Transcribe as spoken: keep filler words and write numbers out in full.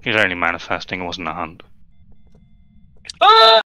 He's only manifesting, it wasn't a hunt. Ah!